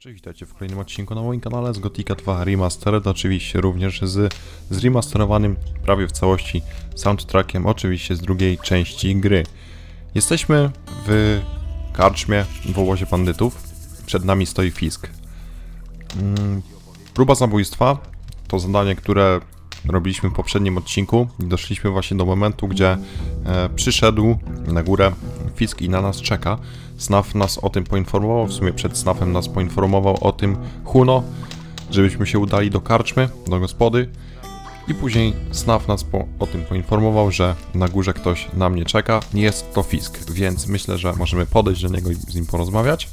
Cześć, witajcie w kolejnym odcinku na moim kanale z Gothica 2 Remastered, oczywiście również z zremasterowanym prawie w całości soundtrackiem, oczywiście z drugiej części gry. Jesteśmy w karczmie w obozie bandytów, przed nami stoi Fisk. Próba zabójstwa to zadanie, które robiliśmy w poprzednim odcinku i doszliśmy właśnie do momentu, gdzie przyszedł na górę Fisk i na nas czeka. Snaf nas o tym poinformował, w sumie przed Snafem nas poinformował o tym Huno, żebyśmy się udali do karczmy, do gospody i później Snaf nas o tym poinformował, że na górze ktoś na mnie czeka. Jest to Fisk, więc myślę, że możemy podejść do niego i z nim porozmawiać.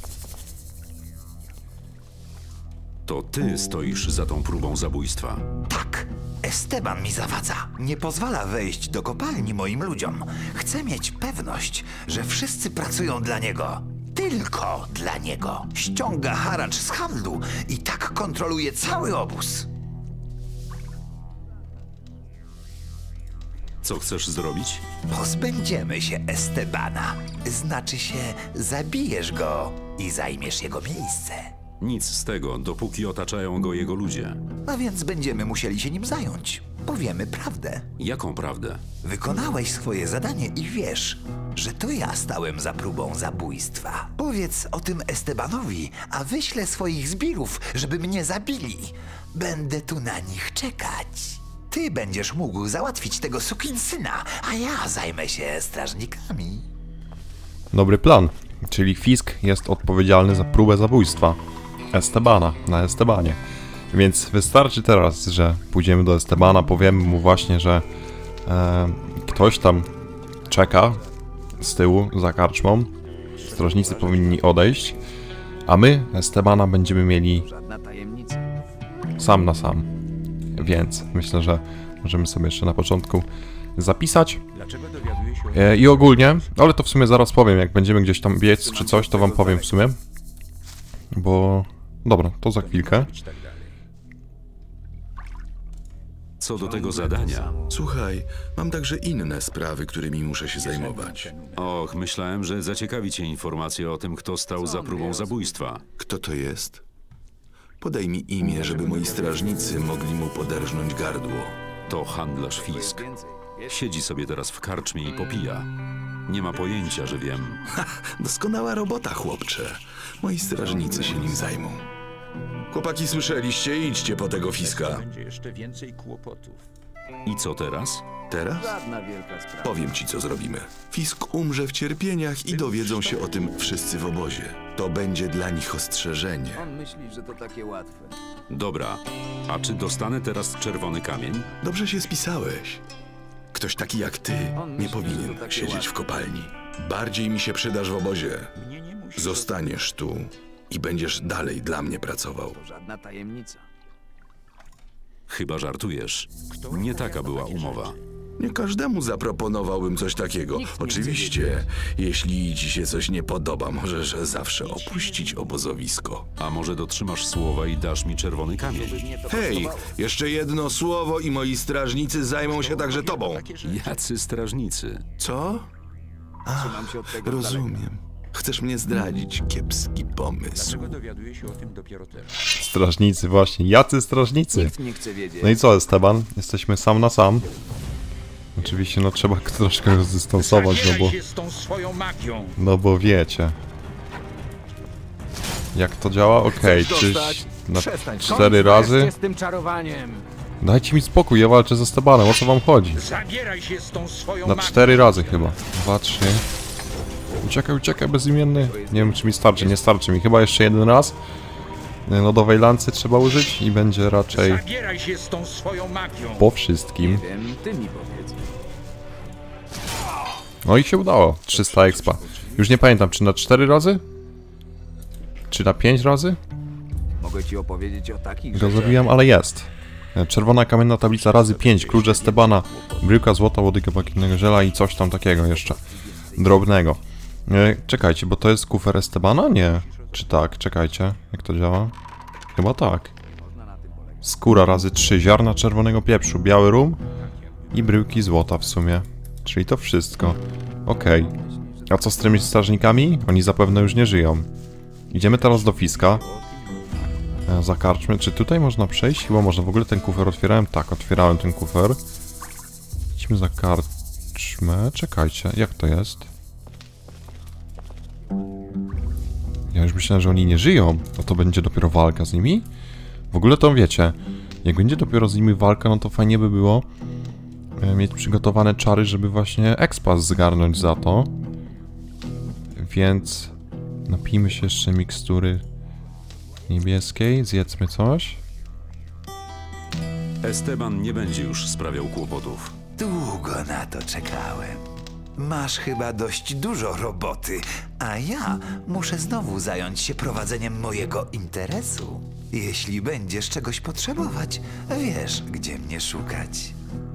To ty stoisz za tą próbą zabójstwa. Tak, Esteban mi zawadza. Nie pozwala wejść do kopalni moim ludziom. Chcę mieć pewność, że wszyscy pracują dla niego. Tylko dla niego. Ściąga haracz z handlu i tak kontroluje cały obóz. Co chcesz zrobić? Pozbędziemy się Estebana. Znaczy się, zabijesz go i zajmiesz jego miejsce. Nic z tego, dopóki otaczają go jego ludzie. A więc będziemy musieli się nim zająć. Powiemy prawdę. Jaką prawdę? Wykonałeś swoje zadanie i wiesz, że to ja stałem za próbą zabójstwa. Powiedz o tym Estebanowi, a wyślę swoich zbirów, żeby mnie zabili. Będę tu na nich czekać. Ty będziesz mógł załatwić tego sukinsyna, a ja zajmę się strażnikami. Dobry plan, czyli Fisk jest odpowiedzialny za próbę zabójstwa Estebana na Estebanie. Więc wystarczy teraz, że pójdziemy do Estebana, powiemy mu właśnie, że ktoś tam czeka z tyłu za karczmą. Strażnicy powinni odejść, a my Estebana będziemy mieli sam na sam. Więc myślę, że możemy sobie jeszcze na początku zapisać. I ogólnie, ale to w sumie zaraz powiem, jak będziemy gdzieś tam biec czy coś, to wam powiem w sumie. Bo... dobra, to za chwilkę. Co do tego zadania... Słuchaj, mam także inne sprawy, którymi muszę się zajmować. Och, myślałem, że zaciekawi cię informacja o tym, kto stał za próbą zabójstwa. Kto to jest? Podaj mi imię, żeby moi strażnicy mogli mu poderżnąć gardło. To handlarz Fisk. Siedzi sobie teraz w karczmie i popija. Nie ma pojęcia, że wiem. Doskonała robota, chłopcze. Moi strażnicy się nim zajmą. Chłopaki, słyszeliście? Idźcie po tego Fiska. Będzie jeszcze więcej kłopotów. I co teraz? Teraz? Powiem ci, co zrobimy. Fisk umrze w cierpieniach i dowiedzą się o tym wszyscy w obozie. To będzie dla nich ostrzeżenie. On myśli, że to takie łatwe. Dobra, a czy dostanę teraz czerwony kamień? Dobrze się spisałeś. Ktoś taki jak ty nie powinien siedzieć w kopalni. Bardziej mi się przydasz w obozie. Mnie nie musi. Zostaniesz tu i będziesz dalej dla mnie pracował. To żadna tajemnica. Chyba żartujesz. Nie taka była umowa. Nie każdemu zaproponowałbym coś takiego. Oczywiście, jeśli ci się coś nie podoba, możesz zawsze opuścić obozowisko. A może dotrzymasz słowa i dasz mi czerwony kamień? Hej, jeszcze jedno słowo i moi strażnicy zajmą się także tobą. Jacy strażnicy? Co? Trzymam się od tego Rozumiem. Chcesz mnie zdradzić, kiepski pomysł. Dlaczego dowiaduję się o tym dopiero teraz? Strażnicy właśnie, jacy strażnicy? Nikt nie chce wiedzieć. No i co, Esteban? Jesteśmy sam na sam. Oczywiście, no trzeba troszkę rozdystansować, Zabieraj się z tą swoją magią. no bo wiecie. Jak to działa? Okej, czy na 4 razy? z tym czarowaniem. Dajcie mi spokój, ja walczę z Estebanem, o co wam chodzi? Zabieraj się z tą swoją Na magią. 4 razy chyba. 2, 3. Uciekaj, uciekaj, bezimienny. Nie wiem, czy mi starczy, nie starczy mi. Chyba jeszcze jeden raz. Lodowej lancy trzeba użyć i będzie raczej Zabieraj się z tą swoją magią. po wszystkim. Wiem, ty mi powiedz. No i się udało. 300 expa. Już nie pamiętam, czy na 4 razy? Czy na 5 razy? Mogę ci opowiedzieć o takich Go zabijam, ale jest. Czerwona kamienna tablica razy 5, klucz Estebana, bryłka złota, łodyga błękitnego ziela i coś tam takiego jeszcze. Drobnego. Czekajcie, bo to jest kufer Estebana? Nie. Czy tak? Czekajcie. Jak to działa? Chyba tak. Skóra razy 3, ziarna czerwonego pieprzu, biały rum i bryłki złota w sumie. Czyli to wszystko. Okej. A co z tymi strażnikami? Oni zapewne już nie żyją. Idziemy teraz do Fiska. za karczmę. Czy tutaj można przejść? Chyba można. W ogóle ten kufer otwierałem? Tak, otwierałem ten kufer. Idźmy za karczmę. Czekajcie, jak to jest? Ja już myślałem, że oni nie żyją. No to będzie dopiero walka z nimi? W ogóle to wiecie, jak będzie dopiero z nimi walka, no to fajnie by było mieć przygotowane czary, żeby właśnie expas zgarnąć za to. Więc napijmy się jeszcze mikstury niebieskiej, zjedzmy coś. Esteban nie będzie już sprawiał kłopotów. Długo na to czekałem. Masz chyba dość dużo roboty, a ja muszę znowu zająć się prowadzeniem mojego interesu. Jeśli będziesz czegoś potrzebować, wiesz, gdzie mnie szukać.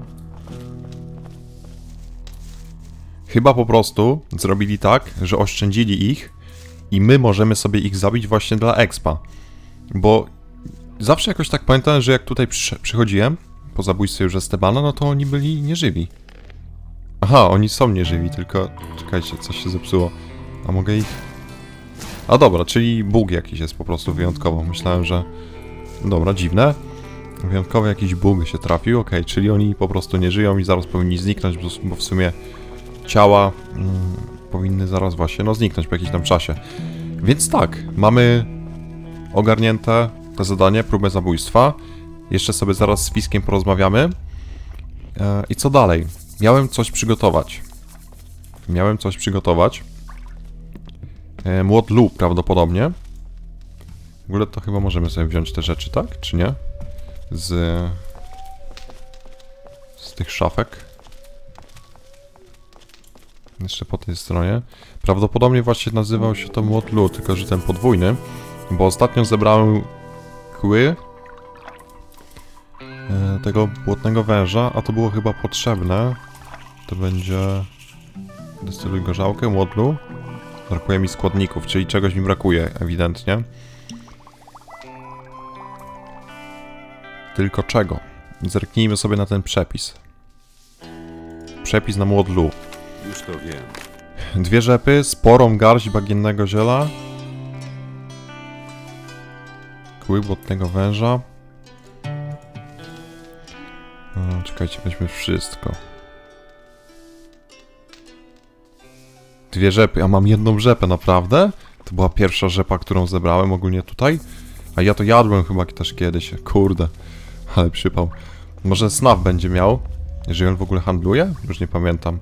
Chyba po prostu zrobili tak, że oszczędzili ich i my możemy sobie ich zabić właśnie dla expa. Bo zawsze jakoś tak pamiętałem, że jak tutaj przychodziłem po zabójstwie już Estebana, no to oni byli nieżywi. Aha, oni są nieżywi, tylko... Czekajcie, coś się zepsuło. A mogę ich... A dobra, czyli bóg jakiś jest po prostu wyjątkowo. Myślałem, że... Dobra, dziwne. Wyjątkowo jakiś bóg się trafił, okej, czyli oni po prostu nie żyją i zaraz powinni zniknąć, bo w sumie ciała powinny zaraz właśnie, no zniknąć po jakimś tam czasie. Więc tak, mamy ogarnięte to zadanie, próbę zabójstwa. Jeszcze sobie zaraz z Fiskiem porozmawiamy. I co dalej? Miałem coś przygotować. Młot lub prawdopodobnie. W ogóle to chyba możemy sobie wziąć te rzeczy, tak? Czy nie? Z tych szafek. Jeszcze po tej stronie. Prawdopodobnie właśnie nazywał się to młot lub, tylko że ten podwójny. Bo ostatnio zebrałem kły tego błotnego węża, a to było chyba potrzebne. To będzie... Destyluj gorzałkę, młodlu. Brakuje mi składników, czyli czegoś mi brakuje, ewidentnie. Tylko czego? Zerknijmy sobie na ten przepis. Przepis na młodlu. Już to wiem. 2 rzepy, sporą garść bagiennego ziela. Kły błotnego węża. Czekajcie, weźmy wszystko. 2 rzepy, a mam 1 rzepę, naprawdę? To była pierwsza rzepa, którą zebrałem ogólnie tutaj. A ja to jadłem chyba też kiedyś, kurde. Ale przypał. Może Snaf będzie miał, jeżeli on w ogóle handluje? Już nie pamiętam.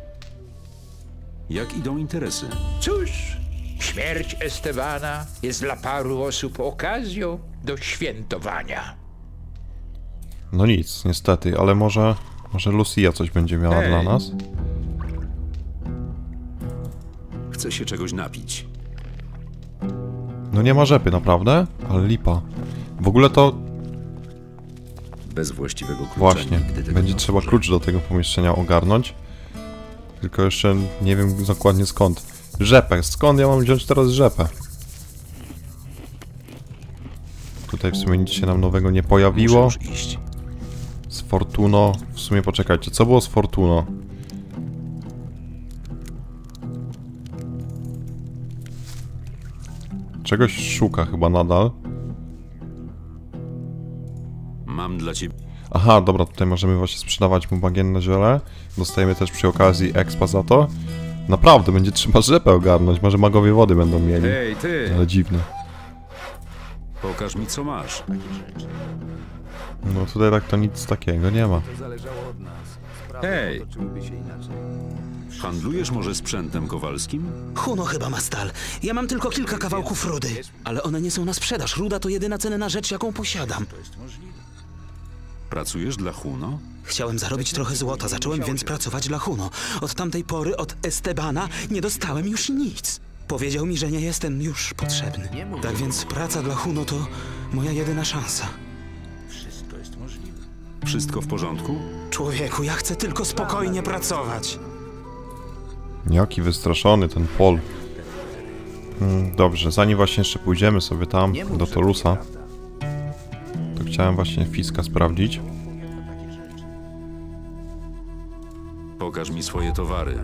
Jak idą interesy? Cóż, śmierć Estebana jest dla paru osób okazją do świętowania. No nic, niestety, ale może Lucia coś będzie miała dla nas. Chcę się czegoś napić. No nie ma rzepy, naprawdę? Ale lipa. W ogóle to... Bez właściwego klucza Właśnie, nigdy tego będzie nie trzeba otworzę. klucz do tego pomieszczenia ogarnąć. Tylko jeszcze nie wiem dokładnie skąd. Rzepę, skąd ja mam wziąć teraz rzepę? Tutaj w sumie nic się nam nowego nie pojawiło. Muszę już iść. Z Fortuno... W sumie poczekajcie, co było z Fortuno? Czegoś szuka chyba nadal. Mam dla ciebie... Aha, dobra, tutaj możemy właśnie sprzedawać mu bagienne ziele. Dostajemy też przy okazji expa za to. Naprawdę, będzie trzeba rzepę ogarnąć. Może magowie wody będą mieli. Hej, ty! Ale dziwne. Pokaż mi, co masz. No tutaj tak to nic takiego nie ma. Hej! Handlujesz może sprzętem kowalskim? Huno chyba ma stal. Ja mam tylko kilka kawałków rudy. Ale one nie są na sprzedaż. Ruda to jedyna cenna rzecz, jaką posiadam. Pracujesz dla Huno? Chciałem zarobić trochę złota, zacząłem więc pracować dla Huno. Od tamtej pory, od Estebana, nie dostałem już nic. Powiedział mi, że nie jestem już potrzebny. Tak więc praca dla Huno to moja jedyna szansa. Wszystko w porządku? Człowieku, ja chcę tylko spokojnie pracować. Jaki wystraszony ten Pol. Dobrze, zanim właśnie jeszcze pójdziemy sobie tam, do Tolusa, to chciałem właśnie Fiska sprawdzić. Pokaż mi swoje towary.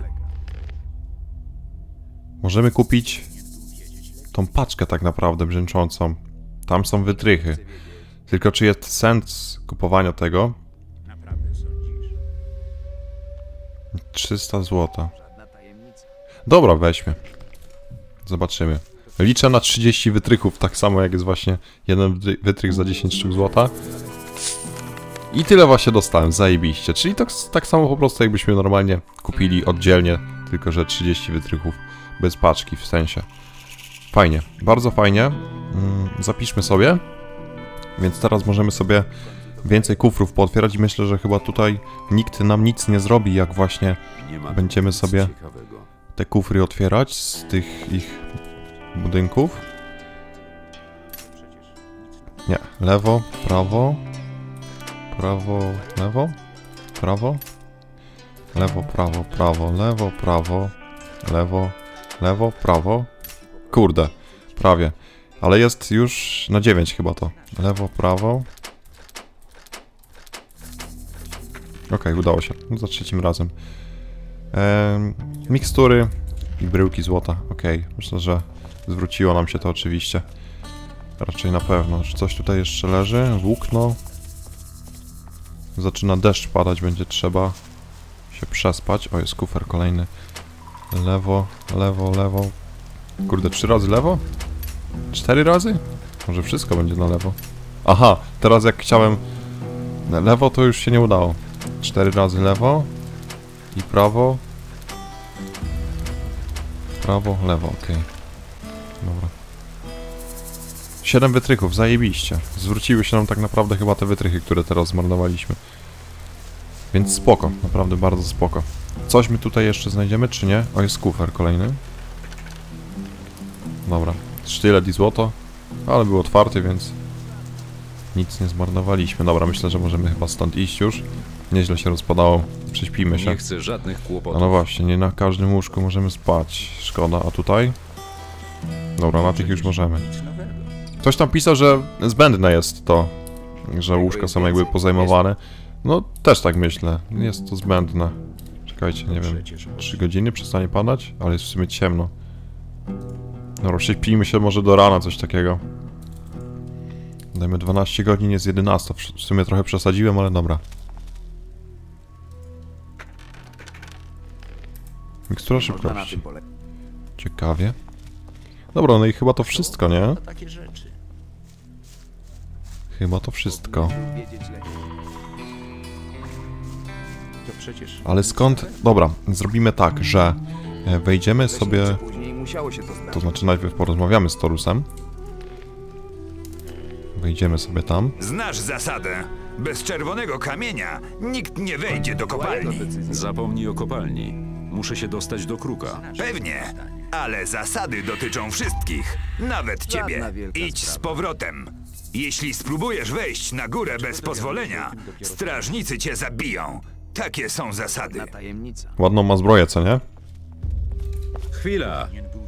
Możemy kupić tą paczkę tak naprawdę brzęczącą. Tam są wytrychy. Tylko czy jest sens kupowania tego? 300 zł. Dobra, weźmy. Zobaczymy. Liczę na 30 wytrychów, tak samo jak jest właśnie jeden wytrych za 10 sztuk złota. I tyle właśnie dostałem, zajebiście. Czyli to tak samo po prostu jakbyśmy normalnie kupili oddzielnie, tylko że 30 wytrychów bez paczki w sensie. Fajnie, bardzo fajnie. Zapiszmy sobie. Więc teraz możemy sobie więcej kufrów pootwierać i myślę, że chyba tutaj nikt nam nic nie zrobi, jak właśnie będziemy sobie te kufry otwierać z tych ich budynków. Nie, lewo, prawo, prawo, lewo, prawo, lewo, prawo, prawo, lewo, prawo, lewo, lewo, prawo. Kurde, prawie. Ale jest już na 9 chyba to. Lewo, prawo. Okej, udało się. Za trzecim razem. Mikstury i bryłki złota. Okej, myślę, że zwróciło nam się to oczywiście. Raczej na pewno. Czy coś tutaj jeszcze leży? Włókno. Zaczyna deszcz padać, będzie trzeba się przespać. O, jest kufer kolejny. Lewo, lewo, lewo. Kurde, 3 razy lewo? 4 razy? Może wszystko będzie na lewo. Aha, teraz jak chciałem na lewo, to już się nie udało. 4 razy lewo i prawo. Prawo, lewo, okej. Dobra. 7 wytrychów, zajebiście. Zwróciły się nam tak naprawdę chyba te wytrychy, które teraz zmarnowaliśmy. Więc spoko, naprawdę bardzo spoko. Coś my tutaj jeszcze znajdziemy, czy nie? O, jest kufer kolejny. Dobra, sztylet i złoto. Ale był otwarty, więc nic nie zmarnowaliśmy. Dobra, myślę, że możemy chyba stąd iść już. Nieźle się rozpadało. Prześpijmy się. Nie chcę żadnych kłopotów. No właśnie, nie na każdym łóżku możemy spać. Szkoda, a tutaj? Dobra, na tych już możemy. Ktoś tam pisał, że zbędne jest to, że łóżka są jakby pozajmowane. No, też tak myślę. Jest to zbędne. Czekajcie, nie wiem, 3 godziny przestanie padać? Ale jest w sumie ciemno. Dobra, prześpijmy się może do rana, coś takiego. Dajmy 12 godzin, jest 11. W sumie trochę przesadziłem, ale dobra. Mikstura szybkości. Ciekawie. Dobra, no i chyba to wszystko, nie? Chyba to wszystko. Ale skąd? Dobra, zrobimy tak, że wejdziemy sobie... To znaczy najpierw porozmawiamy z Torusem. Wejdziemy sobie tam. Znasz zasadę. Bez czerwonego kamienia nikt nie wejdzie do kopalni. Zapomnij o kopalni. Muszę się dostać do kruka. Pewnie, ale zasady dotyczą wszystkich, nawet ciebie. Idź z powrotem. Jeśli spróbujesz wejść na górę bez pozwolenia, strażnicy cię zabiją. Takie są zasady. Ładną ma zbroję, co nie? Chwila!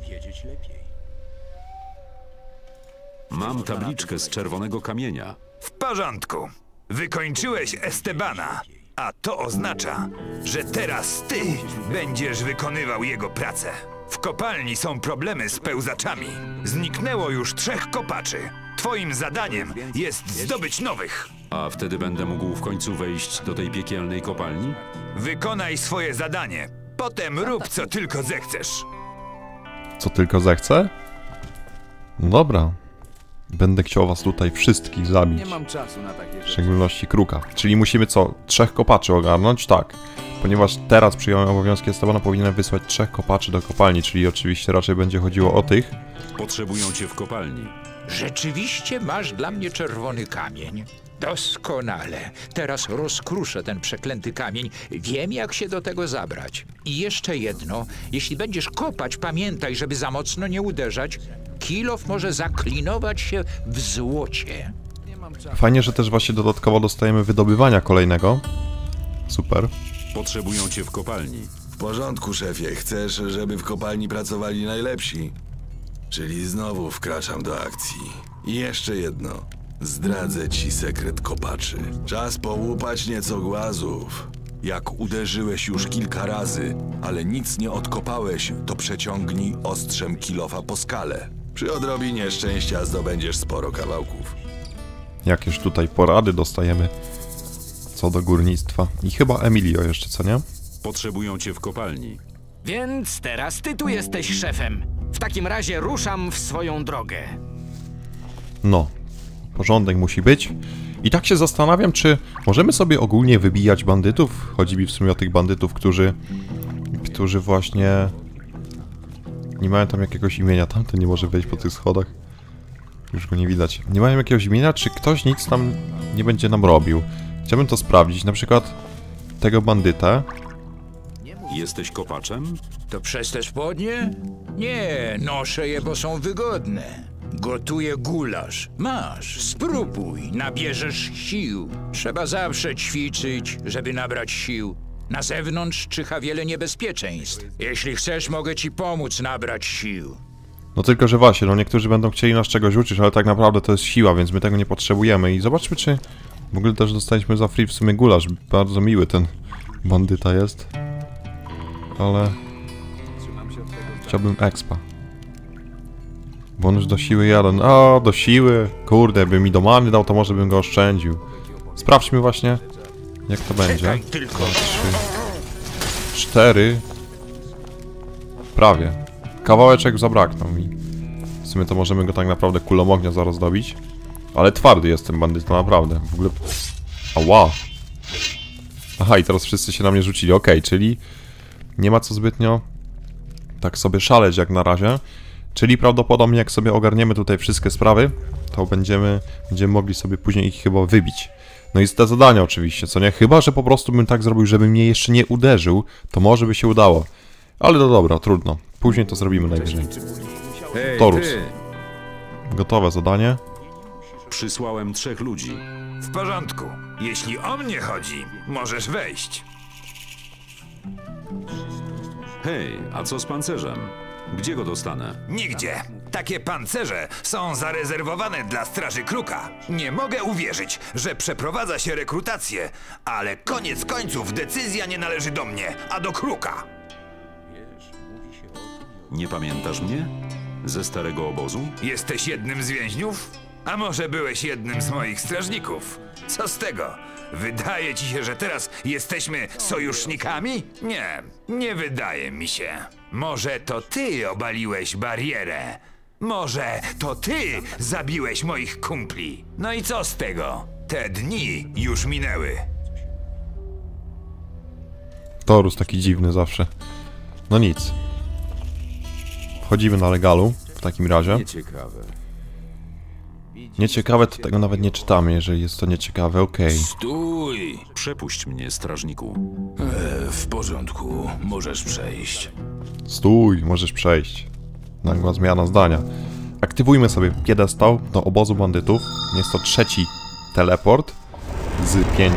Mam tabliczkę z czerwonego kamienia. W porządku. Wykończyłeś Estebana, a to oznacza, że teraz ty będziesz wykonywał jego pracę. W kopalni są problemy z pełzaczami. Zniknęło już 3 kopaczy. Twoim zadaniem jest zdobyć nowych. A wtedy będę mógł w końcu wejść do tej piekielnej kopalni? Wykonaj swoje zadanie. Potem rób co tylko zechcesz. Co tylko zechcę? No dobra. Będę chciał was tutaj wszystkich zabić. Nie mam czasu na takie W szczególności kruka. Czyli musimy co? 3 kopaczy ogarnąć? Tak. Ponieważ teraz przyjąłem obowiązki Estebana, powinienem wysłać 3 kopaczy do kopalni, czyli oczywiście raczej będzie chodziło o tych. Potrzebują cię w kopalni. Rzeczywiście masz dla mnie czerwony kamień. Doskonale. Teraz rozkruszę ten przeklęty kamień. Wiem, jak się do tego zabrać. I jeszcze jedno. Jeśli będziesz kopać, pamiętaj, żeby za mocno nie uderzać. Kilof może zaklinować się w złocie. Fajnie, że też właśnie dodatkowo dostajemy wydobywania kolejnego. Super. Potrzebują cię w kopalni. W porządku, szefie. Chcesz, żeby w kopalni pracowali najlepsi? Czyli znowu wkraczam do akcji. I jeszcze jedno. Zdradzę ci sekret kopaczy. Czas połupać nieco głazów. Jak uderzyłeś już kilka razy, ale nic nie odkopałeś, to przeciągnij ostrzem kilofa po skale. Przy odrobinie szczęścia zdobędziesz sporo kawałków. Jakież tutaj porady dostajemy co do górnictwa. I chyba Emilio jeszcze, co nie? Potrzebują cię w kopalni. Więc teraz ty tu jesteś szefem. W takim razie ruszam w swoją drogę. No, porządek musi być. I tak się zastanawiam, czy możemy sobie ogólnie wybijać bandytów? Chodzi mi w sumie o tych bandytów, którzy właśnie nie mają tam jakiegoś imienia. Tamten nie może wejść po tych schodach. Już go nie widać. Nie mają jakiegoś imienia, czy ktoś nic tam nie będzie nam robił? Chciałbym to sprawdzić. Na przykład tego bandytę. Jesteś kopaczem? To przez te spodnie? Nie, noszę je, bo są wygodne. Gotuję gulasz. Masz, spróbuj, nabierzesz sił. Trzeba zawsze ćwiczyć, żeby nabrać sił. Na zewnątrz czyha wiele niebezpieczeństw. Jeśli chcesz, mogę ci pomóc nabrać sił. No tylko, że właśnie, no niektórzy będą chcieli nas czegoś uczyć, ale tak naprawdę to jest siła, więc my tego nie potrzebujemy. I zobaczmy, czy w ogóle też dostaliśmy za free w sumie gulasz. Bardzo miły ten bandyta jest. Ale chciałbym expa. Bonus do siły 1. O, do siły. Kurde, by mi do many dał, to może bym go oszczędził. Sprawdźmy właśnie, jak to będzie. 3, 4. Prawie. Kawałeczek zabraknął mi. W sumie to możemy go tak naprawdę kulą ognia zaraz dobić. Ale twardy jest ten bandyta, naprawdę. W ogóle... Ała. Aha, i teraz wszyscy się na mnie rzucili. Okej, czyli nie ma co zbytnio tak sobie szaleć jak na razie. Czyli prawdopodobnie jak sobie ogarniemy tutaj wszystkie sprawy, to będziemy mogli sobie później ich chyba wybić. No i te zadania oczywiście, co nie? Chyba że po prostu bym tak zrobił, żeby mnie jeszcze nie uderzył, to może by się udało. Ale no dobra, trudno. Później to zrobimy najwyżej. Hej, Torus. ty! Gotowe zadanie. Przysłałem 3 ludzi. W porządku. Jeśli o mnie chodzi, możesz wejść. Hej, a co z pancerzem? Gdzie go dostanę? Nigdzie. Takie pancerze są zarezerwowane dla Straży Kruka. Nie mogę uwierzyć, że przeprowadza się rekrutację, ale koniec końców decyzja nie należy do mnie, a do Kruka. Nie pamiętasz mnie? Ze starego obozu? Jesteś jednym z więźniów? A może byłeś jednym z moich strażników? Co z tego? Wydaje ci się, że teraz jesteśmy sojusznikami? Nie, nie wydaje mi się. Może to ty obaliłeś barierę? Może to ty zabiłeś moich kumpli? No i co z tego? Te dni już minęły. Torus taki dziwny zawsze. No nic. Wchodzimy na legalu w takim razie. Nieciekawe. Nieciekawe to tego nawet nie czytamy, jeżeli jest to nieciekawe, okej. Stój! Przepuść mnie, strażniku. W porządku, możesz przejść. Stój, możesz przejść. Nagła zmiana zdania. Aktywujmy sobie piedestał do obozu bandytów. Jest to 3. teleport z 5.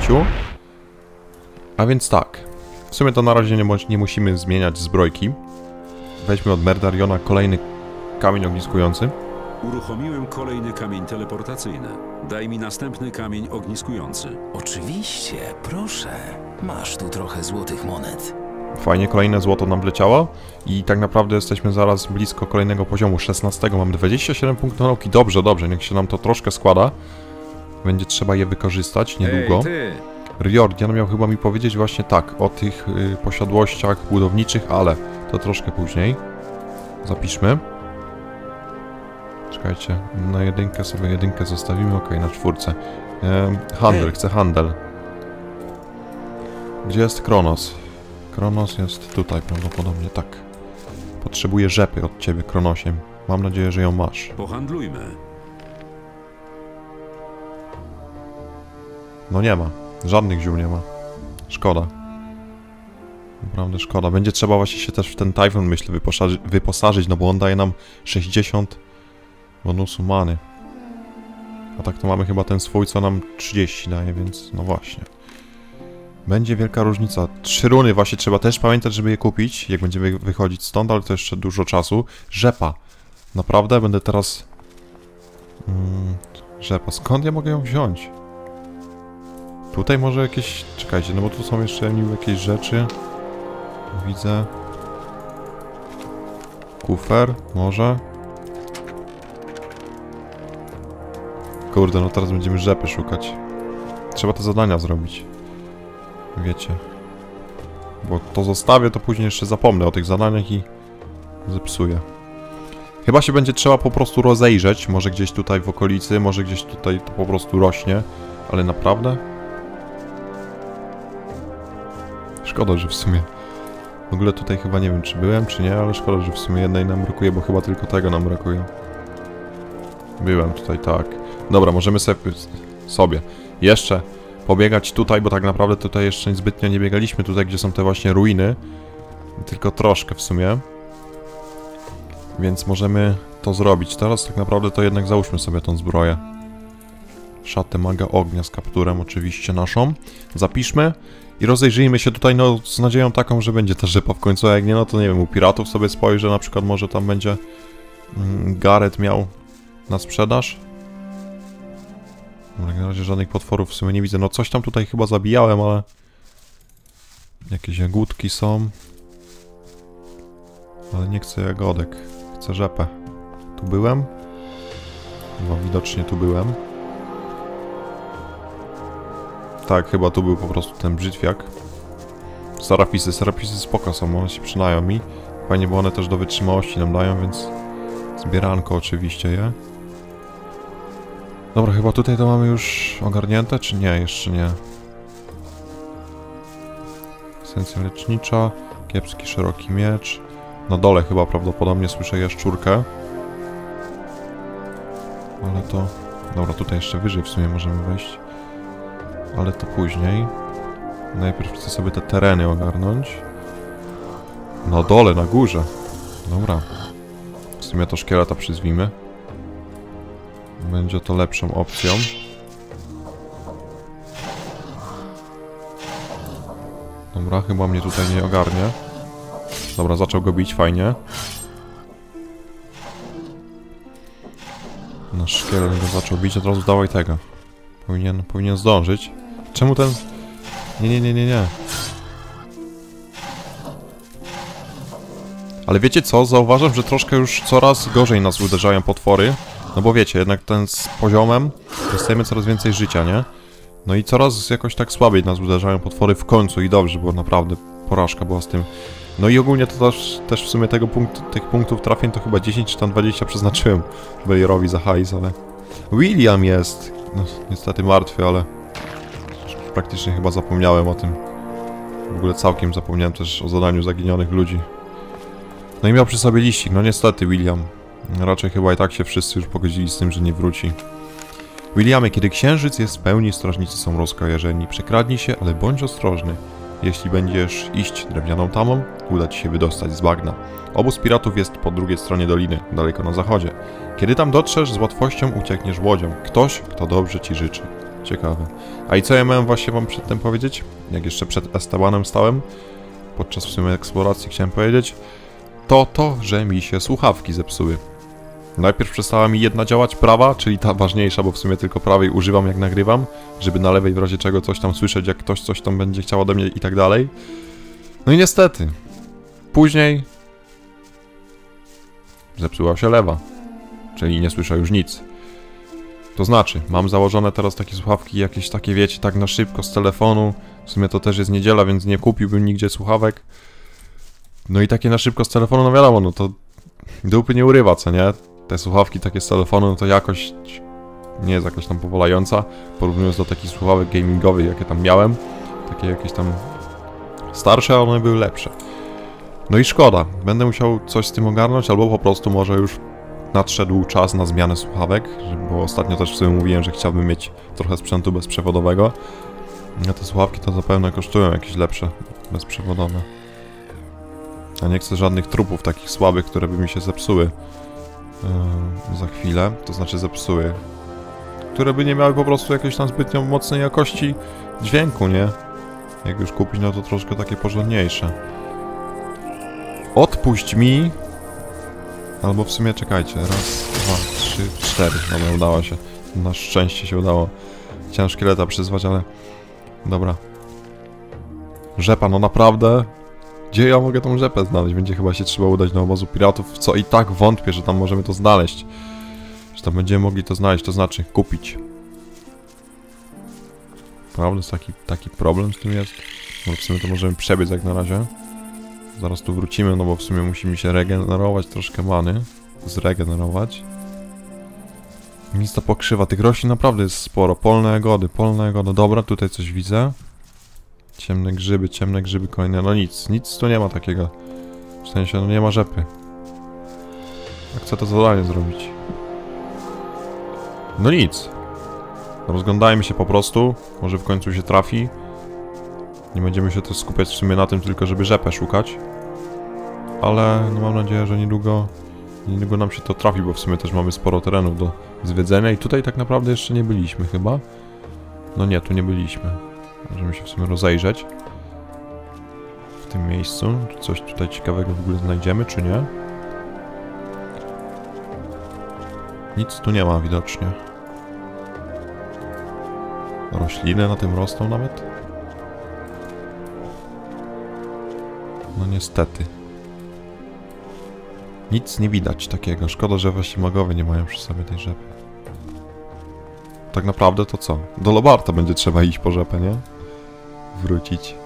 A więc tak. W sumie to na razie nie musimy zmieniać zbrojki. Weźmy od Merdariona kolejny kamień ogniskujący. Uruchomiłem kolejny kamień teleportacyjny. Daj mi następny kamień ogniskujący. Oczywiście, proszę. Masz tu trochę złotych monet. Fajnie, kolejne złoto nam wleciało. I tak naprawdę jesteśmy zaraz blisko kolejnego poziomu, 16. Mamy 27 punktów nauki. Dobrze, dobrze, niech się nam to troszkę składa. Będzie trzeba je wykorzystać niedługo. Riordan miał chyba mi powiedzieć właśnie tak, o tych posiadłościach budowniczych, ale to troszkę później. Zapiszmy. Czekajcie, na jedynkę sobie jedynkę zostawimy, okej, na 4. Handel, chcę handel. Gdzie jest Kronos? Kronos jest tutaj prawdopodobnie, tak. Potrzebuję rzepy od ciebie, Kronosie. Mam nadzieję, że ją masz. Pohandlujmy. No nie ma. Żadnych ziół nie ma. Szkoda. Naprawdę szkoda. Będzie trzeba właśnie się też w ten Typhon, myślę, wyposażyć, no bo on daje nam 60 bonusu many. A tak to mamy chyba ten swój, co nam 30 daje, więc no właśnie. Będzie wielka różnica. 3 runy właśnie trzeba też pamiętać, żeby je kupić, jak będziemy wychodzić stąd, ale to jeszcze dużo czasu. Rzepa. Naprawdę będę teraz... Rzepa. Skąd ja mogę ją wziąć? Tutaj może jakieś... Czekajcie, no bo tu są jeszcze jakieś rzeczy. Widzę. Kufer, może. Kurde, no teraz będziemy rzepy szukać. Trzeba te zadania zrobić. Wiecie. Bo to zostawię, to później jeszcze zapomnę o tych zadaniach i zepsuję. Chyba się będzie trzeba po prostu rozejrzeć. Może gdzieś tutaj w okolicy, może gdzieś tutaj to po prostu rośnie. Ale naprawdę? Szkoda, że w sumie... W ogóle tutaj chyba nie wiem, czy byłem, czy nie, ale szkoda, że w sumie jednej nam brakuje, bo chyba tylko tego nam brakuje. Byłem tutaj, tak. Dobra, możemy sobie jeszcze pobiegać tutaj, bo tak naprawdę tutaj jeszcze zbytnio nie biegaliśmy, tutaj gdzie są te właśnie ruiny. Tylko troszkę w sumie. Więc możemy to zrobić. Teraz tak naprawdę to jednak załóżmy sobie tą zbroję. Szatę maga ognia z kapturem oczywiście naszą. Zapiszmy i rozejrzyjmy się tutaj, no z nadzieją taką, że będzie ta rzepa w końcu, a jak nie, no to nie wiem, u piratów sobie spojrzę, na przykład może tam będzie Gareth miał na sprzedaż. Na razie żadnych potworów w sumie nie widzę. No coś tam tutaj chyba zabijałem, ale... Jakieś jagódki są. Ale nie chcę jagodek. Chcę rzepę. Tu byłem? No widocznie tu byłem. Tak, chyba tu był po prostu ten brzytwiak. Serafisy. Serafisy spoko są, one się przydają mi. Fajnie, bo one też do wytrzymałości nam dają, więc... Zbieranko oczywiście je. Dobra, chyba tutaj to mamy już ogarnięte, czy nie? Jeszcze nie. Esencja lecznicza, kiepski, szeroki miecz. Na dole chyba prawdopodobnie słyszę jaszczurkę. Ale to... Dobra, tutaj jeszcze wyżej w sumie możemy wejść. Ale to później. Najpierw chcę sobie te tereny ogarnąć. Na dole, na górze. Dobra. W sumie to szkieleta przyzwijmy. Będzie to lepszą opcją. Dobra, chyba mnie tutaj nie ogarnie. Dobra, zaczął go bić, fajnie. Nasz szkielet go zaczął bić, od razu dawaj tego. Powinien zdążyć. Czemu ten... Nie. Ale wiecie co? Zauważam, że troszkę już coraz gorzej nas uderzają potwory. No bo wiecie, jednak ten z poziomem dostajemy coraz więcej życia, nie? No i coraz jakoś tak słabiej nas uderzają potwory w końcu i dobrze, bo naprawdę porażka była z tym. No i ogólnie to też w sumie tych punktów trafień to chyba 10 czy tam 20 przeznaczyłem Beliarowi za hajs, ale... William jest! No, niestety martwy, ale... Praktycznie chyba zapomniałem o tym. W ogóle całkiem zapomniałem też o zadaniu zaginionych ludzi. No i miał przy sobie liścik, no niestety William. Raczej chyba i tak się wszyscy już pogodzili z tym, że nie wróci. Williamie, kiedy księżyc jest w pełni, strażnicy są rozkojarzeni. Przekradnij się, ale bądź ostrożny. Jeśli będziesz iść drewnianą tamą, uda ci się wydostać z bagna. Obóz piratów jest po drugiej stronie doliny, daleko na zachodzie. Kiedy tam dotrzesz, z łatwością uciekniesz łodzią. Ktoś, kto dobrze ci życzy. Ciekawe. A i co ja miałem właśnie wam przedtem powiedzieć? Jak jeszcze przed Estebanem stałem, podczas w sumie eksploracji chciałem powiedzieć, to, że mi się słuchawki zepsuły. Najpierw przestała mi jedna działać, prawa, czyli ta ważniejsza, bo w sumie tylko prawej używam jak nagrywam, żeby na lewej w razie czego coś tam słyszeć, jak ktoś coś tam będzie chciał ode mnie i tak dalej. No i niestety, później zepsuła się lewa, czyli nie słyszę już nic. To znaczy, mam założone teraz takie słuchawki, jakieś takie wiecie, tak na szybko z telefonu, w sumie to też jest niedziela, więc nie kupiłbym nigdzie słuchawek. No i takie na szybko z telefonu, no wiadomo, no to dupy nie urywa, co nie? Te słuchawki takie z telefonu, no to jakość nie jest jakaś tam powalająca, porównując do takich słuchawek gamingowych, jakie tam miałem. Takie jakieś tam starsze, a one były lepsze. No i szkoda, będę musiał coś z tym ogarnąć, albo po prostu może już nadszedł czas na zmianę słuchawek, bo ostatnio też w sumie mówiłem, że chciałbym mieć trochę sprzętu bezprzewodowego. A te słuchawki to zapewne kosztują jakieś lepsze, bezprzewodowe. Ja nie chcę żadnych trupów takich słabych, które by mi się zepsuły za chwilę, to znaczy zepsuły, które by nie miały po prostu jakiejś tam zbytnio mocnej jakości dźwięku, nie? Jak już kupić, no to troszkę takie porządniejsze. Odpuść mi! Albo w sumie czekajcie, raz, dwa, trzy, cztery. Dobra, udało się. Na szczęście się udało. Chciałem szkieleta przyzwać, ale... Dobra. Rzepa, no naprawdę... Gdzie ja mogę tą rzepę znaleźć? Będzie chyba się trzeba udać do obozu piratów, w co i tak wątpię, że tam możemy to znaleźć. Że to będziemy mogli to znaleźć, to znaczy kupić. Prawda, taki problem z tym jest. No w sumie to możemy przebiec jak na razie. Zaraz tu wrócimy, no bo w sumie musimy się regenerować troszkę many. Zregenerować. Nic to pokrzywa, tych roślin naprawdę jest sporo. Polne jagody. Dobra, tutaj coś widzę. Ciemne grzyby kolejne. No nic tu nie ma takiego. W sensie, no nie ma rzepy. Jak chcę to zadanie zrobić? No nic. Rozglądajmy się po prostu. Może w końcu się trafi. Nie będziemy się też skupiać w sumie na tym, tylko żeby rzepę szukać. Ale no mam nadzieję, że niedługo nam się to trafi, bo w sumie też mamy sporo terenów do zwiedzenia i tutaj tak naprawdę jeszcze nie byliśmy chyba. No nie, tu nie byliśmy. Możemy się w sumie rozejrzeć w tym miejscu. Czy coś tutaj ciekawego w ogóle znajdziemy, czy nie? Nic tu nie ma widocznie. Rośliny na tym rosną nawet? No niestety. Nic nie widać takiego. Szkoda, że właśnie magowie nie mają przy sobie tej rzepy. Tak naprawdę to co? Do Lobarta będzie trzeba iść po rzepę, nie? Wrócić.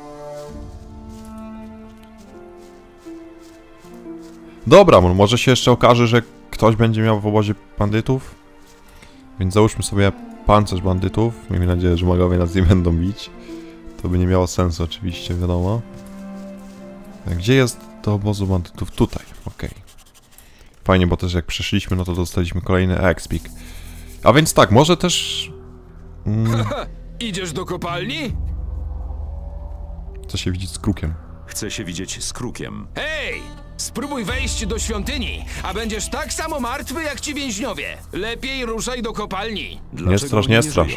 Dobra, może się jeszcze okaże, że ktoś będzie miał w obozie bandytów. Więc załóżmy sobie pancerz bandytów. Miejmy nadzieję, że magowie nas nie będą bić. To by nie miało sensu oczywiście, wiadomo. Gdzie jest do obozu bandytów? Tutaj, okej. Fajnie, bo też jak przeszliśmy, no to dostaliśmy kolejny expik. A więc tak, może też... Idziesz do kopalni? Chce się widzieć z krukiem. Chcę się widzieć z krukiem. Hej! Spróbuj wejść do świątyni, a będziesz tak samo martwy jak ci więźniowie. Lepiej ruszaj do kopalni. Nie strasz, nie strasz.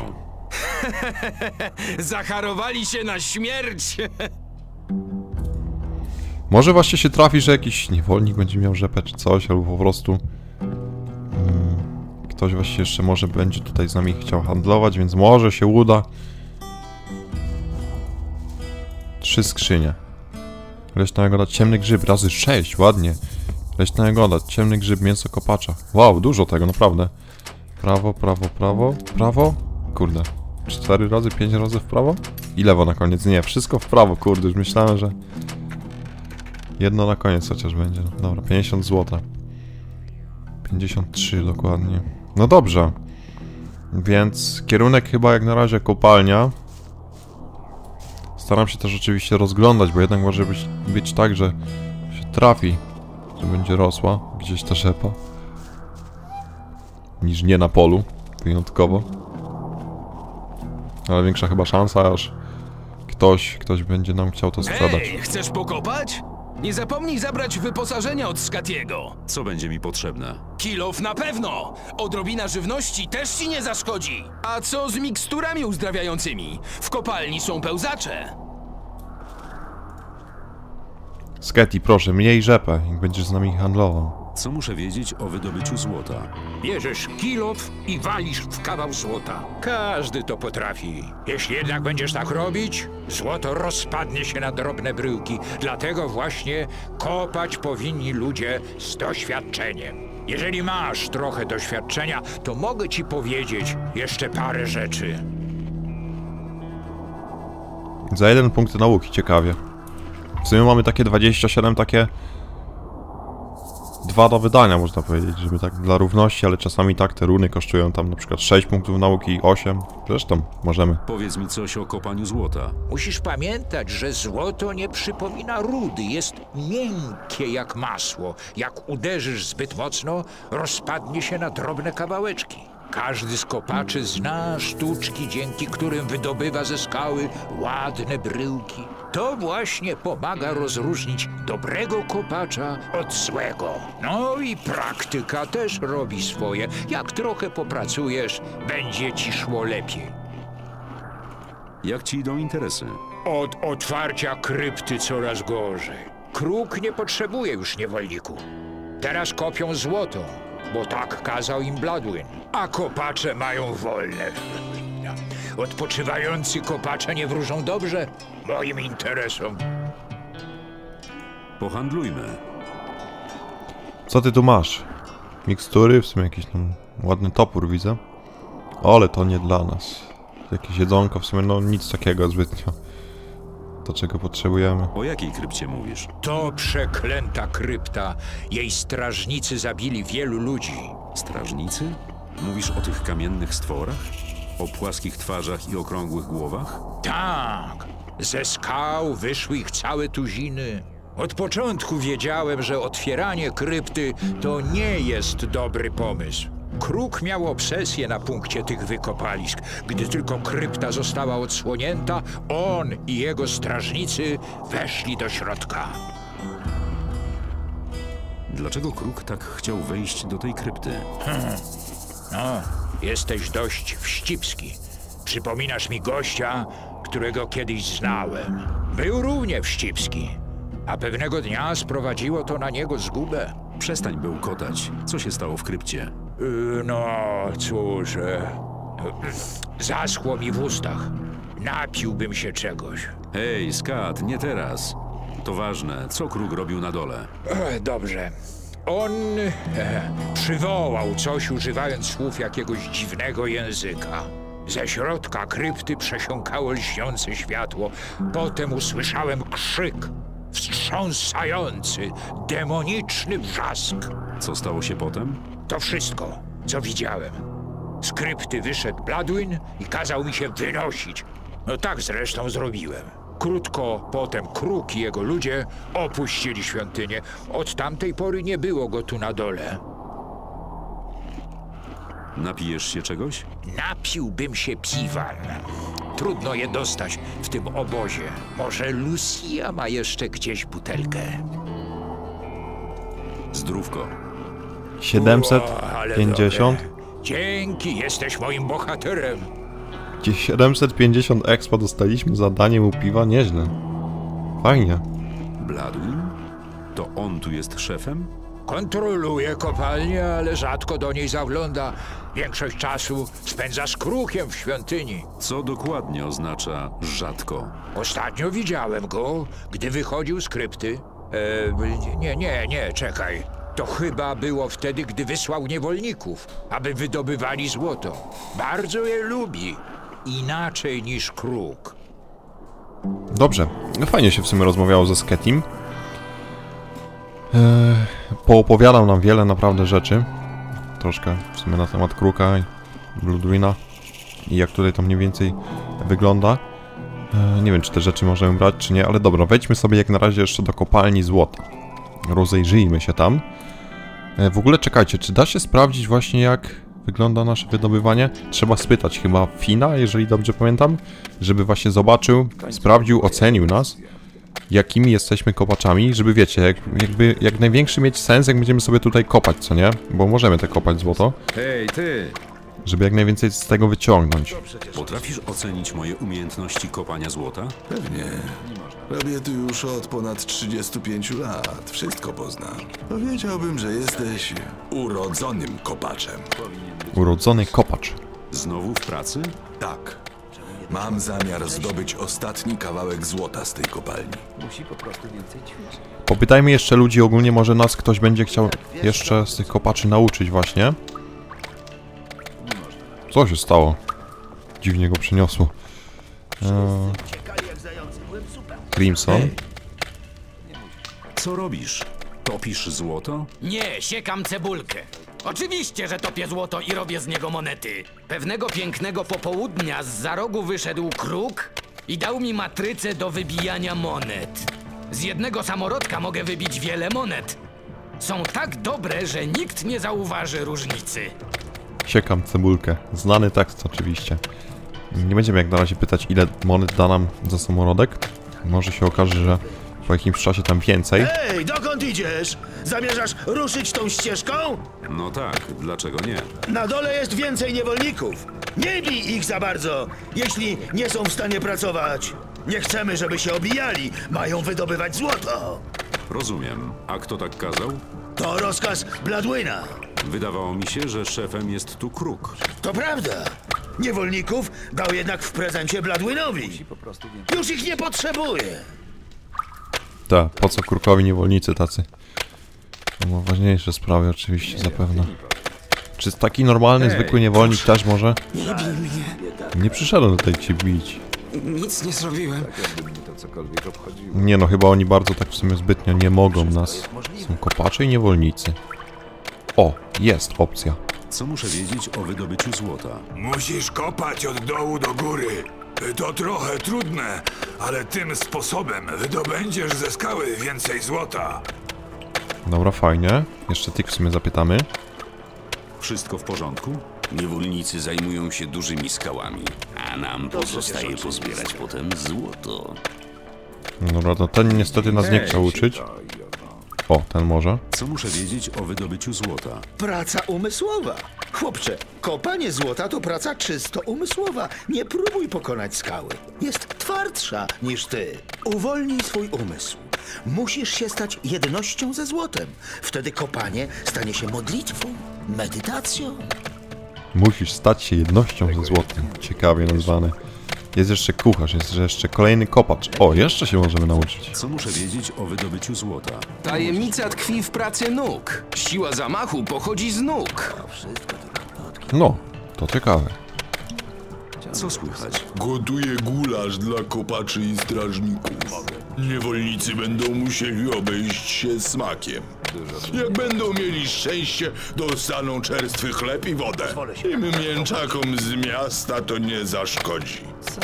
Zacharowali się na śmierć. Może właśnie się trafi, że jakiś niewolnik będzie miał rzepę czy coś, albo po prostu... ktoś właśnie jeszcze może będzie tutaj z nami chciał handlować, więc może się uda. 3 skrzynie. Leśna jagoda, ciemny grzyb, razy 6, ładnie. Leśna jagoda, ciemny grzyb, mięso kopacza. Wow, dużo tego, naprawdę. Prawo. Kurde. 4 razy, 5 razy w prawo? I lewo na koniec. Nie, wszystko w prawo, kurde, już myślałem, że... jedno na koniec chociaż będzie. No, dobra, 50 zł. 53 dokładnie. No dobrze. Więc kierunek chyba jak na razie kopalnia. Staram się też oczywiście rozglądać, bo jednak może być tak, że się trafi, że będzie rosła gdzieś ta rzepa. Niż nie na polu, wyjątkowo. Ale większa chyba szansa, aż ktoś będzie nam chciał to sprzedać. Hej, chcesz pokopać? Nie zapomnij zabrać wyposażenia od Skatiego. Co będzie mi potrzebne? Kilof na pewno! Odrobina żywności też ci nie zaszkodzi. A co z miksturami uzdrawiającymi? W kopalni są pełzacze. Skati, proszę, mniej rzepę, jak będziesz z nami handlował. Co muszę wiedzieć o wydobyciu złota? Bierzesz kilof i walisz w kawał złota. Każdy to potrafi. Jeśli jednak będziesz tak robić, złoto rozpadnie się na drobne bryłki. Dlatego właśnie kopać powinni ludzie z doświadczeniem. Jeżeli masz trochę doświadczenia, to mogę ci powiedzieć jeszcze parę rzeczy. Za 1 punkt nauki, ciekawie. W sumie mamy takie 27, takie... 2 do wydania, można powiedzieć, żeby tak dla równości, ale czasami tak te runy kosztują tam na przykład 6 punktów nauki, 8. Zresztą możemy. Powiedz mi coś o kopaniu złota. Musisz pamiętać, że złoto nie przypomina rudy. Jest miękkie jak masło. Jak uderzysz zbyt mocno, rozpadnie się na drobne kawałeczki. Każdy z kopaczy zna sztuczki, dzięki którym wydobywa ze skały ładne bryłki. To właśnie pomaga rozróżnić dobrego kopacza od złego. No i praktyka też robi swoje. Jak trochę popracujesz, będzie ci szło lepiej. Jak ci idą interesy? Od otwarcia krypty coraz gorzej. Kruk nie potrzebuje już niewolników. Teraz kopią złoto, bo tak kazał im Bladwin. A kopacze mają wolne. Odpoczywający kopacze nie wróżą dobrze moim interesom. Pohandlujmy. Co ty tu masz? Mikstury? W sumie jakieś tam Ładny topór widzę. Ale to nie dla nas. Jakieś jedzonko, w sumie no nic takiego zbytnio. To czego potrzebujemy. O jakiej krypcie mówisz? To przeklęta krypta. Jej strażnicy zabili wielu ludzi. Strażnicy? Mówisz o tych kamiennych stworach? O płaskich twarzach i okrągłych głowach? Tak, ze skał wyszły ich całe tuziny. Od początku wiedziałem, że otwieranie krypty to nie jest dobry pomysł. Kruk miał obsesję na punkcie tych wykopalisk. Gdy tylko krypta została odsłonięta, on i jego strażnicy weszli do środka. Dlaczego Kruk tak chciał wejść do tej krypty? No, jesteś dość wścibski. Przypominasz mi gościa, którego kiedyś znałem. Był równie wścibski, a pewnego dnia sprowadziło to na niego zgubę. Przestań bełkotać. Co się stało w krypcie? No, cóż, zaschło mi w ustach. Napiłbym się czegoś. Hej, Skat, nie teraz. To ważne. Co Kruk robił na dole? Dobrze. On przywołał coś, używając słów jakiegoś dziwnego języka. Ze środka krypty przesiąkało lśniące światło. Potem usłyszałem krzyk. Wstrząsający, demoniczny wrzask. Co stało się potem? To wszystko, co widziałem. Z krypty wyszedł Bladwin i kazał mi się wynosić. No tak zresztą zrobiłem. Krótko potem Kruk i jego ludzie opuścili świątynię. Od tamtej pory nie było go tu na dole. Napijesz się czegoś? Napiłbym się piwa. Trudno je dostać w tym obozie. Może Lucia ma jeszcze gdzieś butelkę. Zdrówko. 750. Dzięki, jesteś moim bohaterem. 750 expa dostaliśmy za danie mu piwa, nieźle. Fajnie. Bladwin? To on tu jest szefem? Kontroluje kopalnię, ale rzadko do niej zagląda. Większość czasu spędza z Krukiem w świątyni. Co dokładnie oznacza rzadko? Ostatnio widziałem go, gdy wychodził z krypty. Nie, czekaj. To chyba było wtedy, gdy wysłał niewolników, aby wydobywali złoto. Bardzo je lubi. Inaczej niż Kruk. Dobrze. No fajnie się w sumie rozmawiało ze Sketim. Poopowiadał nam wiele naprawdę rzeczy. Troszkę w sumie na temat Kruka i Bladwina. I jak tutaj to mniej więcej wygląda. Nie wiem, czy te rzeczy możemy brać, czy nie, ale dobra, wejdźmy sobie jak na razie jeszcze do kopalni złota. Rozejrzyjmy się tam. W ogóle czekajcie, czy da się sprawdzić właśnie jak wygląda nasze wydobywanie? Trzeba spytać chyba Fina, jeżeli dobrze pamiętam, żeby właśnie zobaczył, sprawdził, ocenił nas, jakimi jesteśmy kopaczami, żeby wiecie, jak największy mieć sens, jak będziemy sobie tutaj kopać, co nie? Bo możemy te kopać złoto. Hej, ty! Żeby jak najwięcej z tego wyciągnąć. Potrafisz ocenić moje umiejętności kopania złota? Pewnie. Robię tu już od ponad 35 lat. Wszystko poznam. Powiedziałbym, że jesteś urodzonym kopaczem. Urodzony kopacz. Znowu w pracy? Tak. Mam zamiar zdobyć ostatni kawałek złota z tej kopalni. Popytajmy jeszcze ludzi, ogólnie może nas ktoś będzie chciał jeszcze z tych kopaczy nauczyć właśnie. Co się stało? Dziwnie go przyniosło. Crimson. Co robisz? Topisz złoto? Nie, siekam cebulkę. Oczywiście, że topię złoto i robię z niego monety. Pewnego pięknego popołudnia zza rogu wyszedł Kruk i dał mi matrycę do wybijania monet. Z jednego samorodka mogę wybić wiele monet. Są tak dobre, że nikt nie zauważy różnicy. Siekam cebulkę. Znany tekst oczywiście. Nie będziemy jak na razie pytać, ile monet da nam za samorodek. Może się okaże, że po jakimś czasie tam więcej. Hej, dokąd idziesz? Zamierzasz ruszyć tą ścieżką? No tak, dlaczego nie? Na dole jest więcej niewolników. Nie bij ich za bardzo, jeśli nie są w stanie pracować. Nie chcemy, żeby się obijali. Mają wydobywać złoto. Rozumiem. A kto tak kazał? To rozkaz Bladwina. Wydawało mi się, że szefem jest tu Kruk. To prawda. Niewolników dał jednak w prezencie Bladwinowi. Już ich nie potrzebuje. Tak, po co Krukowi niewolnicy tacy? To ma ważniejsze sprawy oczywiście zapewne. Czy taki normalny, zwykły niewolnik też może? Nie bij mnie. Nie przyszedłem tutaj cię bić. Nic nie zrobiłem. Nie no, chyba oni bardzo tak w sumie zbytnio nie mogą nas. Są kopacze i niewolnicy. O, jest opcja. Co muszę wiedzieć o wydobyciu złota? Musisz kopać od dołu do góry. To trochę trudne, ale tym sposobem wydobędziesz ze skały więcej złota. Dobra, fajnie. Jeszcze tych w sumie zapytamy. Wszystko w porządku? Niewolnicy zajmują się dużymi skałami, a nam pozostaje pozbierać potem złoto. Dobra, to ten niestety nas nie chce uczyć. O, ten może. Co muszę wiedzieć o wydobyciu złota? Praca umysłowa. Chłopcze, kopanie złota to praca czysto umysłowa. Nie próbuj pokonać skały. Jest twardsza niż ty. Uwolnij swój umysł. Musisz się stać jednością ze złotem. Wtedy kopanie stanie się modlitwą, medytacją. Musisz stać się jednością ze złotem. Ciekawie nazwane. Jest jeszcze kucharz, jest jeszcze kolejny kopacz. O, jeszcze się możemy nauczyć. Co muszę wiedzieć o wydobyciu złota? Tajemnica tkwi w pracy nóg. Siła zamachu pochodzi z nóg. No, to ciekawe. Co słychać? Gotuję gulasz dla kopaczy i strażników. Niewolnicy będą musieli obejść się smakiem. Jak będą mieli szczęście, dostaną czerstwy chleb i wodę. Im mięczakom z miasta to nie zaszkodzi.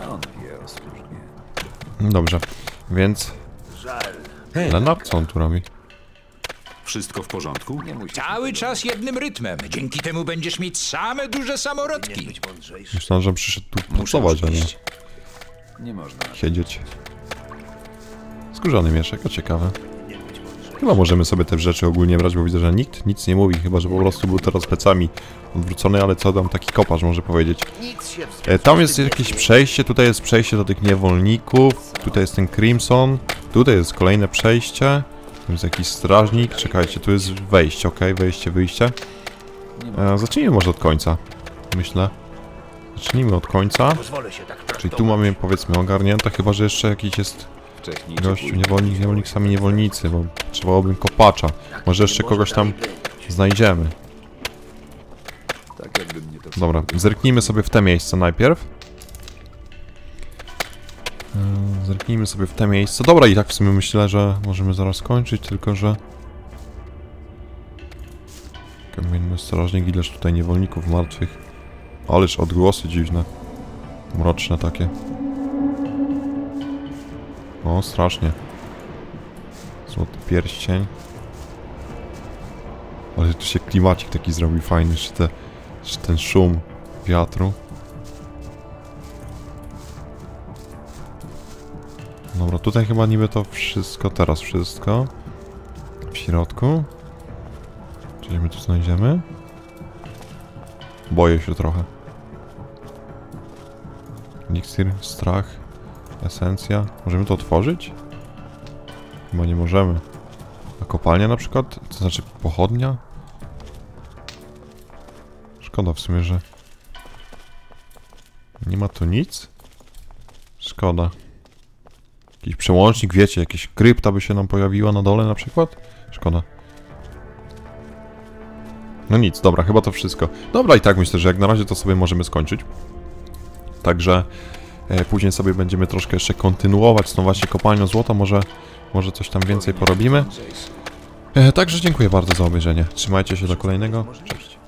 Dobrze, więc... Lenart, co on tu robi? Wszystko w porządku? Cały czas jednym rytmem. Dzięki temu będziesz mieć same duże samorodki. Myślałem, że przyszedł tu pracować, a nie siedzieć. Skórzany mieszek, to ciekawe. Chyba możemy sobie te rzeczy ogólnie brać, bo widzę, że nikt nic nie mówi, chyba że po prostu był teraz plecami odwrócony, ale co tam taki kopacz może powiedzieć. Tam jest jakieś przejście, tutaj jest przejście do tych niewolników, tutaj jest ten Crimson, tutaj jest kolejne przejście, tu jest jakiś strażnik, czekajcie, tu jest wejście, ok, wejście, wyjście. Zacznijmy może od końca, myślę. Zacznijmy od końca, czyli tu mamy powiedzmy ogarnięte, chyba że jeszcze jakiś jest gościu, niewolnik, sami niewolnicy, bo trzeba kopacza. Może jeszcze kogoś tam znajdziemy. Dobra, zerknijmy sobie w te miejsce najpierw. Zerknijmy sobie w te miejsce. Dobra, i tak w sumie myślę, że możemy zaraz skończyć, tylko że... Kamienny strażnik, ileż tutaj niewolników martwych. Ależ odgłosy dziwne. Mroczne takie. O, strasznie. Złoty pierścień. Ale tu się klimacik taki zrobił fajny, jeszcze ten szum wiatru. Dobra, tutaj chyba niby to wszystko, teraz wszystko. W środku. Czyli my tu znajdziemy? Boję się trochę. Eliksir, strach, esencja. Możemy to otworzyć? Chyba nie możemy. A kopalnia na przykład? To znaczy pochodnia? Szkoda w sumie, że... Nie ma tu nic? Szkoda. Jakiś przełącznik, wiecie, jakaś krypta by się nam pojawiła na dole na przykład? Szkoda. No nic, dobra, chyba to wszystko. Dobra, i tak myślę, że jak na razie to sobie możemy skończyć. Także później sobie będziemy troszkę jeszcze kontynuować z tą właśnie kopalnią złota, może coś tam więcej porobimy. Także dziękuję bardzo za obejrzenie. Trzymajcie się do kolejnego. Cześć.